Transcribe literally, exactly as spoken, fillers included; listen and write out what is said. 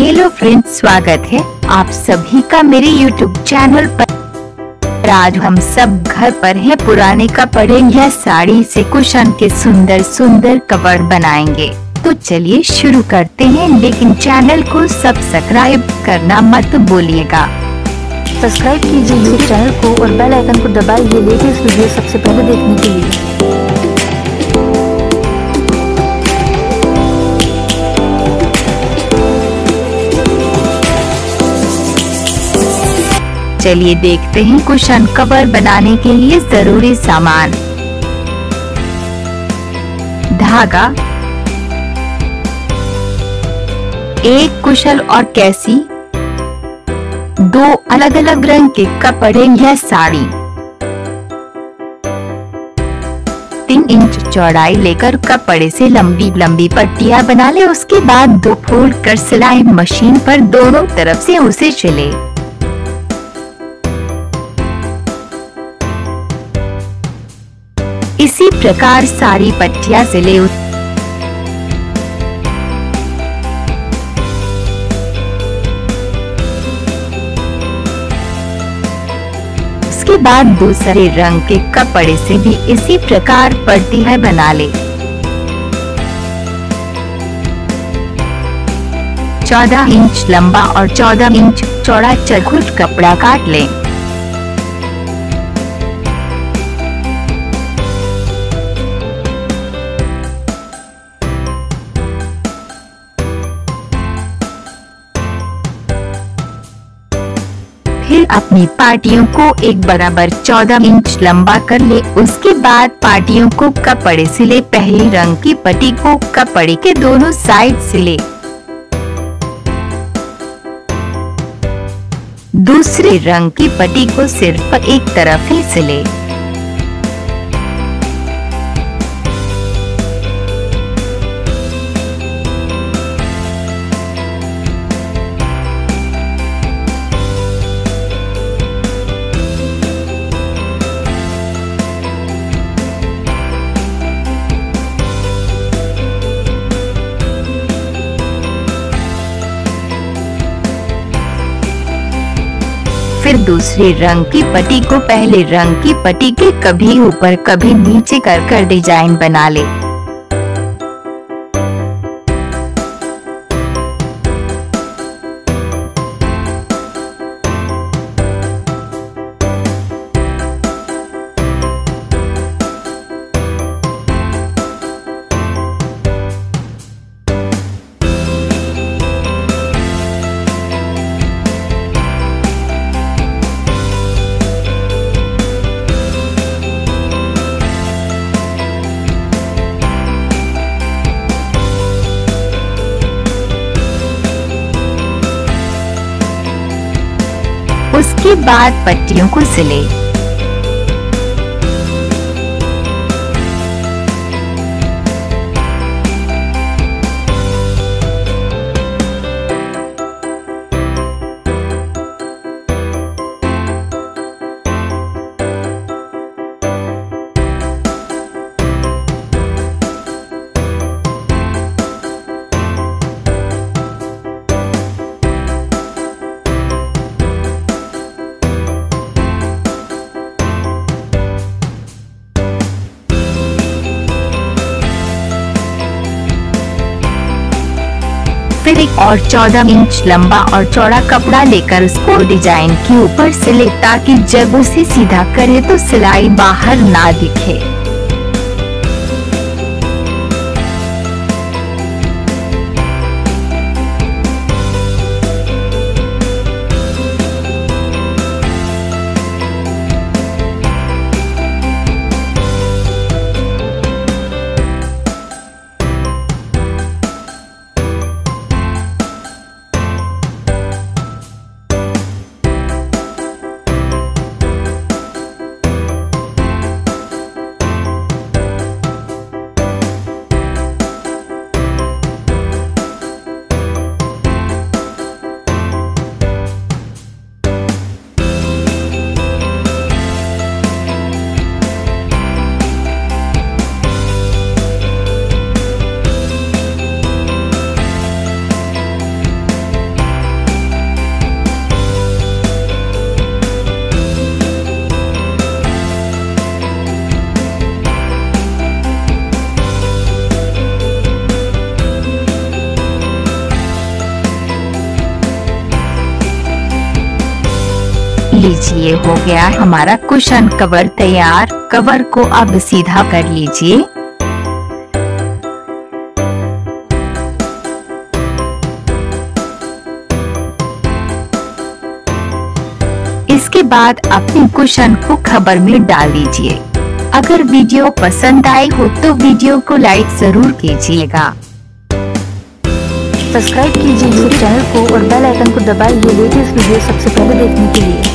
Hello friends, स्वागत है आप सभी का मेरे यूट्यूब चैनल पर। आज हम सब घर पर हैं पुराने कपड़े या साड़ी से कुशन के सुंदर सुंदर कवर बनाएंगे। तो चलिए शुरू करते हैं, लेकिन चैनल को सब्सक्राइब करना मत भूलिएगा। सब्सक्राइब कीजिए यूट्यूब चैनल को और बेल आइकन को दबाइए लेटेस्ट वीडियो सबसे पहले देखने के लिए। चलिए देखते हैं कुशन कवर बनाने के लिए जरूरी सामान। धागा, एक कुशन और कैसी, दो अलग अलग रंग के कपड़े या साड़ी, तीन इंच चौड़ाई लेकर कपड़े से लंबी लंबी पट्टियां बना ले। उसके बाद दो फोल्ड कर सिलाई मशीन पर दोनों तरफ से उसे सिले। इसी प्रकार सारी पट्टियां सिले। उसके बाद दूसरे रंग के कपड़े से भी इसी प्रकार पट्टियां बना ले। चौदह इंच लंबा और चौदह इंच चौड़ा चरखुट कपड़ा काट लें। फिर अपनी पाटियों को एक बराबर चौदह इंच लंबा कर ले। उसके बाद पाटियों को कपड़े सिले। पहले रंग की पट्टी को कपड़े के दोनों साइड सिले। दूसरे रंग की पट्टी को सिर्फ एक तरफ ही सिले। फिर दूसरे रंग की पट्टी को पहले रंग की पट्टी के कभी ऊपर कभी नीचे कर कर डिजाइन बना ले। उसके बाद पट्टियों को सिले। फिर एक और चौदह इंच लंबा और चौड़ा कपड़ा लेकर उसको डिजाइन के ऊपर सिले, ताकि जब उसे सीधा करे तो सिलाई बाहर ना दिखे। लीजिए, हो गया हमारा कुशन कवर तैयार। कवर को अब सीधा कर लीजिए। इसके बाद अपने कुशन को कवर में डाल दीजिए। अगर वीडियो पसंद आई हो तो वीडियो को लाइक जरूर कीजिएगा। सब्सक्राइब कीजिए यूट्यूब चैनल को और बेल आइकन को दबाइए लेटेस्ट वीडियो सबसे पहले देखने के लिए।